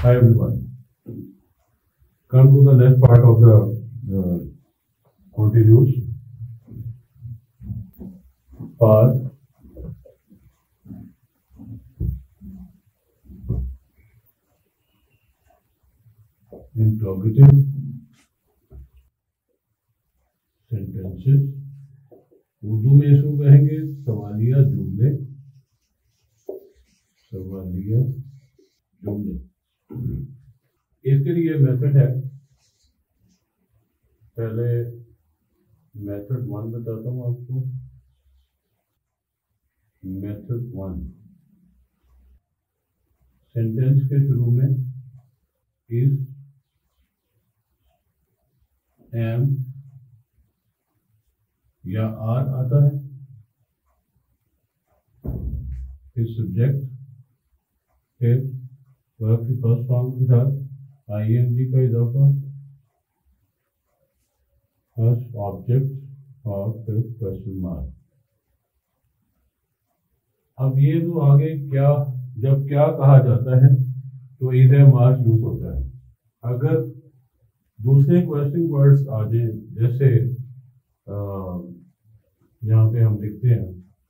Hi everyone. Come to the next part of the continuous part. Interrogative sentences. Urdu में इसको कहेंगे सवालिया जुमले। सवालिया जुमले। इसके लिए मेथड है। पहले मेथड 1 बताता हूँ आपको। मेथड 1 सेंटेंस के शुरू में इज, एम या आर आता है। फिर सब्जेक्ट, फिर वर्ब की फर्स्ट फॉर्म के साथ आईएनजी का इजाफा, फर्स्ट ऑब्जेक्ट और फिर क्वेश्चन मार्क। अब ये तो आगे क्या, जब क्या कहा जाता है तो इज एम आर यूज होता है। अगर दूसरे क्वेश्चन वर्ड्स आ जाए, जैसे यहाँ पे हम लिखते हैं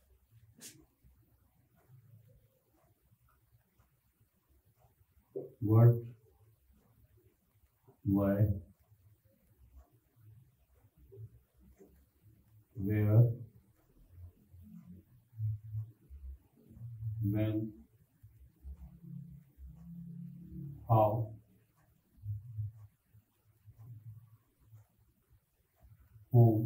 what, why, where, when, how, whom,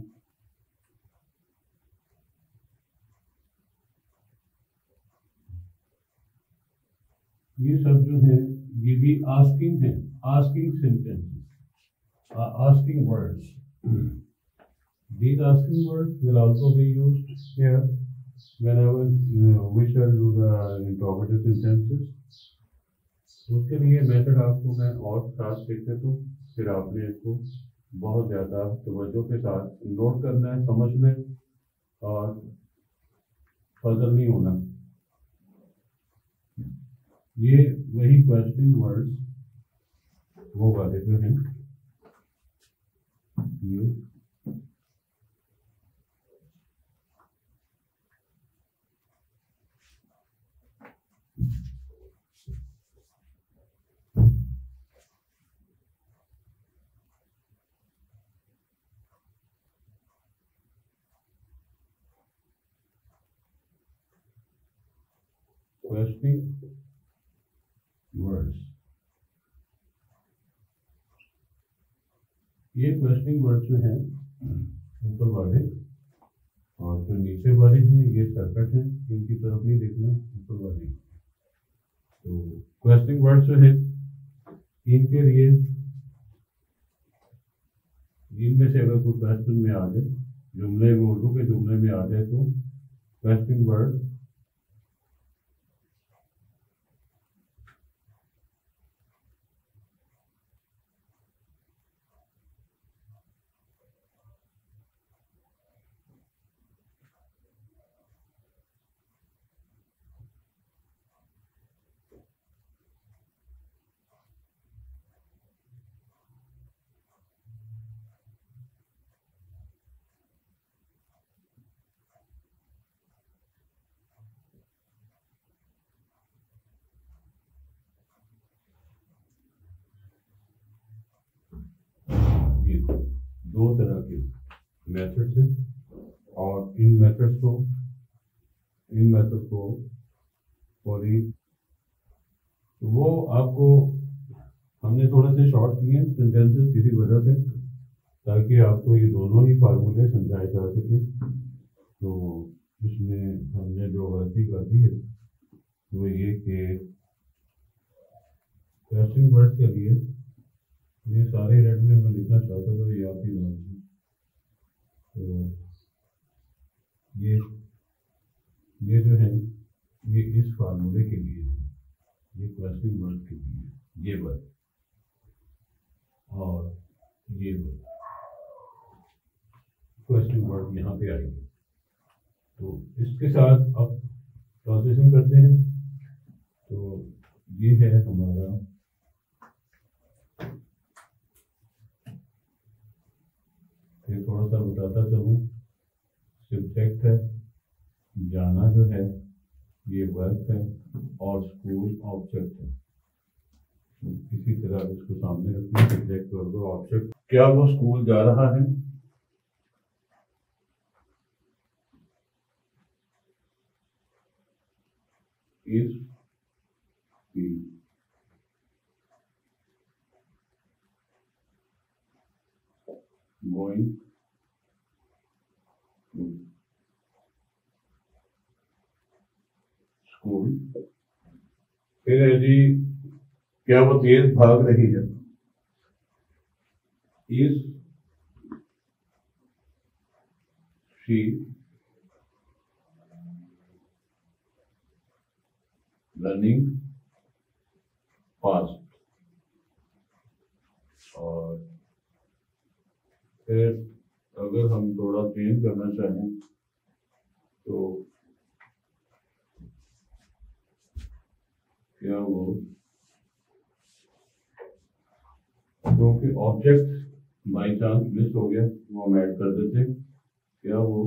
ये सब जो है ये भी आस्किंग है। Asking sentences, asking words. These asking words will also be used here whenever we shall do the interrogative sentences. उसके लिए मेथड आपको मैं और साथ लिख देता हूँ, फिर आपने इसको बहुत ज़्यादा तवज्जो के साथ नोट करना है, समझना है और पजल नहीं होना। ये वही क्वेश्चन वर्ड्स वो वाले जो हैं, ये क्वेश्चन वर्ड्स। ये क्वेश्चन वर्ड्स जो हैं ऊपर वाले और जो नीचे वाले हैं ये सर्कट हैं, इनकी तरफ नहीं देखना, ऊपर वाले। तो क्वेश्चन वर्ड्स जो है इनके लिए, इनमें से अगर कोई क्वेश्चन में आ जाए, जुमले में, उर्दू के जुमले में आ जाए तो क्वेश्चन वर्ड दो तरह के मेथड्स हैं और इन मेथड्स को पूरी वो आपको हमने थोड़ा से शॉर्ट किए हैं सेंटेंसेस किसी वजह से, ताकि आपको ये दोनों ही फार्मूले समझाए जा सके। तो इसमें हमने जो गलती कर दी है वो ये कि क्वेश्चन वर्ड्स के लिए ये सारे रेड में मैं लिखना चाहता था, ये आप ही नाम से। तो ये जो है ये इस फार्मूले के लिए है, ये क्वेश्चन वर्ड के लिए, ये वर्ड और ये वर्ड क्वेश्चन वर्ड यहाँ पे आएंगे। तो इसके साथ अब ट्रांसलेशन करते हैं। तो ये है हमारा थोड़ा सा बताता चलूँ। सब्जेक्ट है, जाना जो है ये वर्क है, और स्कूल ऑब्जेक्ट है। इसी तरह इसको सामने रखना, सब्जेक्ट वर्ब ऑब्जेक्ट। क्या वो स्कूल जा रहा है? Is he going to school? फिर है जी, क्या वो तेज भाग रही है? Is she running fast? और फिर अगर हम थोड़ा चेंज करना चाहें तो क्या वो, क्योंकि ऑब्जेक्ट बाई चांस मिस हो गया वो हम ऐड कर देते, क्या वो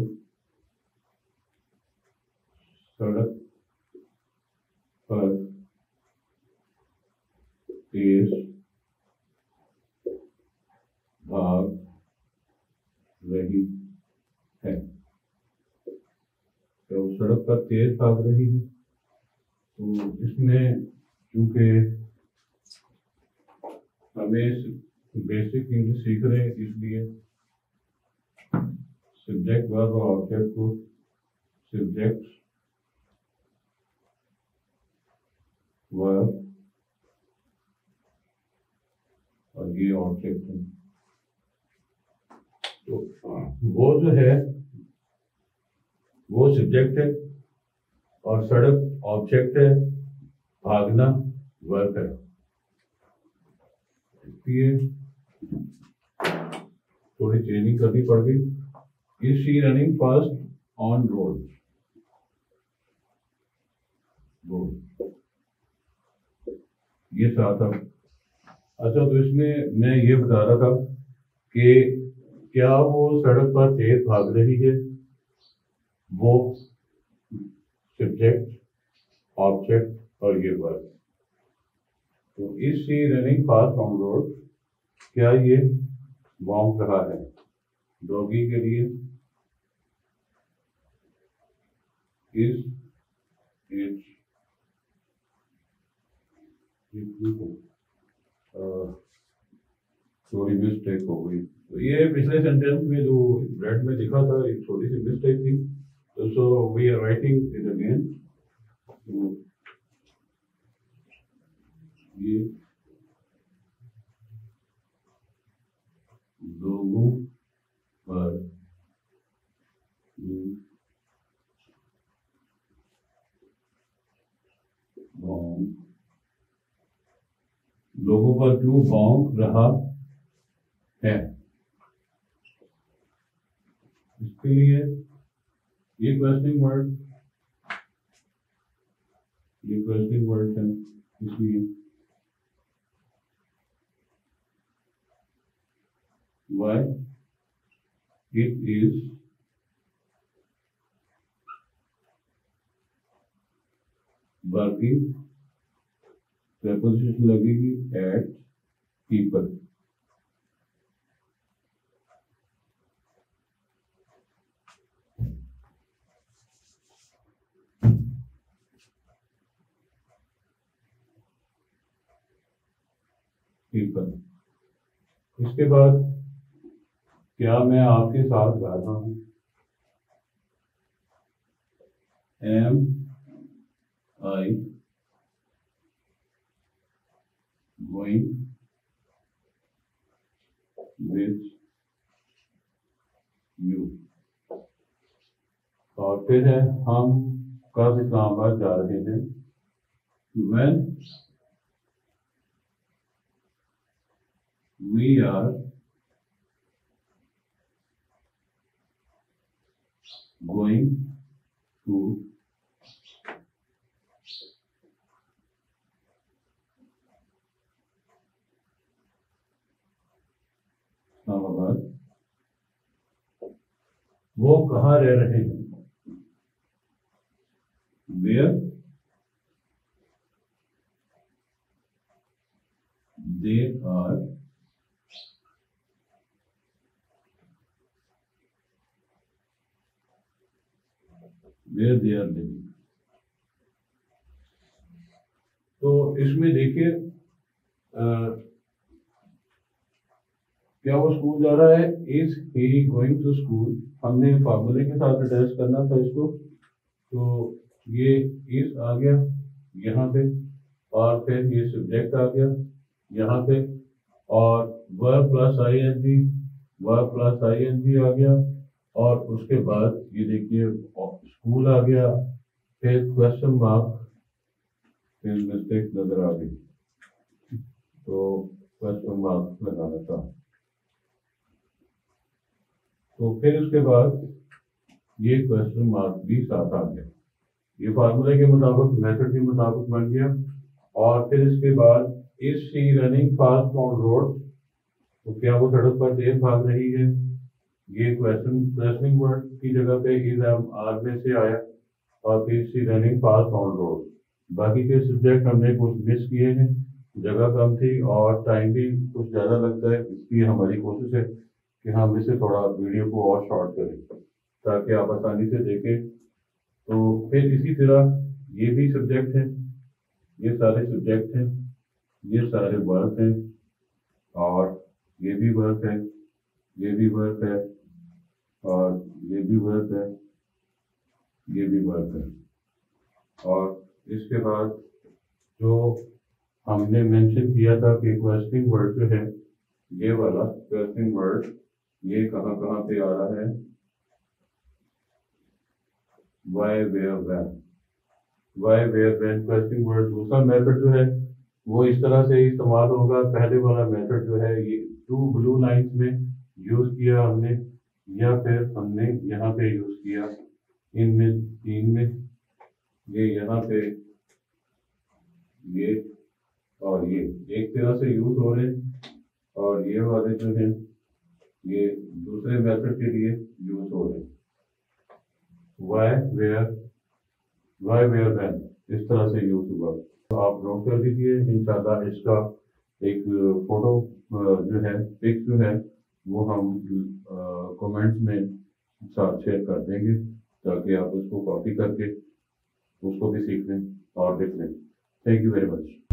सड़क पर तेज भाग रही है? क्या वो सड़क पर तेज भाग रही है? तो इसमें क्योंकि हमें बेसिक इंग्लिश सीख रहे हैं, इसलिए सब्जेक्ट वर्ब और ऑब्जेक्ट को सब्जेक्ट वर्ब और ये ऑब्जेक्ट है। तो वो जो है वो सब्जेक्ट है और सड़क ऑब्जेक्ट है, भागना वर्ब है। इसलिए थोड़ी चेंजिंग करनी पड़ गई। Is she running fast on road? ये साथ अब अच्छा, तो इसमें मैं ये बता रहा था कि क्या वो सड़क पर तेज भाग रही है, वो सब्जेक्ट ऑब्जेक्ट और ये वर्ब। तो is she running fast on road, क्या ये वॉक रहा है? डॉगी के लिए इज इट, थोड़ी मिस्टेक हो गई। तो ये पिछले सेंटेंस में जो रेड में लिखा था एक छोटी सी मिस्टेक थी, तो so we are writing it again. तो ये लोगों पर लोगों पर क्यों भौंक रहा है? इसके लिए ये क्वेश्चनिंग वर्ड है, इसलिए why it is working, preposition लगेगी at people। इसके बाद क्या मैं आपके साथ जा रहा हूँ? Am I going with you? और फिर है हम कब इस्लामाबाद जा रहे हैं? when we are going to Islamabad। वो कहाँ रह रहे हैं, where they are living। तो इसमें देखिए क्या वो स्कूल जा रहा है, is he going to school. हमने फार्मूले के साथ अटैच करना था इसको, तो ये इज आ गया यहाँ पे, और फिर ये सब्जेक्ट आ गया यहाँ पे, और वर्ब प्लस आईएनजी आ गया, और उसके बाद ये देखिए स्कूल आ गया, फिर क्वेश्चन मार्क, फिर मिस्टेक नजर आ गई, तो क्वेश्चन मार्क लगाना था। तो फिर उसके बाद ये क्वेश्चन मार्क भी साथ आ गया, ये फार्मूले के मुताबिक, मेथड के मुताबिक बन गया। और फिर इसके बाद is she running fast on road, तो क्या वो सड़क पर तेज भाग रही है, ये क्वेश्चनिंग वर्ड की जगह पे इज आर में से आया, और फिर she running fast on road. बाकी के सब्जेक्ट हमने कुछ मिस किए हैं, जगह कम थी और टाइम भी कुछ ज़्यादा लगता है, इसलिए हमारी कोशिश है कि हम इसे थोड़ा वीडियो को और शॉर्ट करें ताकि आप आसानी से देखें। तो फिर इसी तरह ये भी सब्जेक्ट हैं, ये सारे सब्जेक्ट हैं, ये सारे वर्क हैं, और ये भी वर्क है, ये भी वर्क है, और ये भी वर्क है, ये भी वर्क है। और इसके बाद जो हमने मेंशन किया था कि क्वेश्चनिंग वर्ड जो है, ये वाला क्वेश्चनिंग वर्ड ये कहाँ कहाँ पे आ रहा है, why where when questioning word. दूसरा मेथड जो है वो इस तरह से इस्तेमाल होगा, पहले वाला मेथड जो है ये 2 ब्लू लाइंस में यूज किया हमने, या फिर हमने यहाँ पे यूज किया इनमें 3 में, ये यहाँ पे, ये और ये एक तरह से यूज हो रहे हैं, और ये वाले जो हैं ये दूसरे मेथड के लिए यूज हो रहे हैं, वाई वेयर व्हेन, इस तरह से यूज हुआ। तो आप नोट कर लीजिए, इंशाल्लाह इसका एक फोटो जो है, पिक जो है वो हम कमेंट्स में साथ शेयर कर देंगे, ताकि आप उसको कॉपी करके उसको भी सीख लें और लिख लें। Thank you very much.